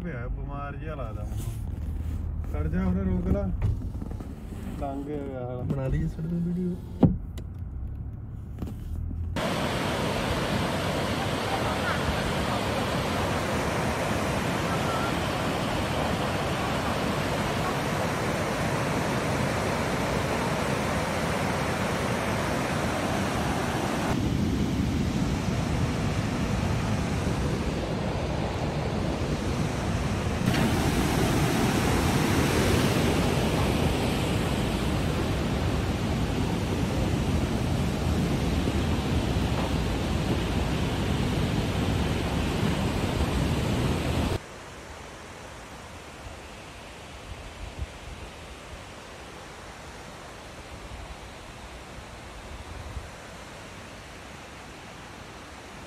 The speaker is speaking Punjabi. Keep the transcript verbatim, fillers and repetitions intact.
ਪਿਆ ਬਿਮਾਰ ਜਿਹਾ ਲੱਗਦਾ ਮੈਨੂੰ। ਖੜ ਜਾ ਹੁਣ ਰੋਕ ਲਾ ਲੰਘ ਗਿਆ। ਬਣਾ ਲਈ ਸੜ ਵੀਡੀਓ।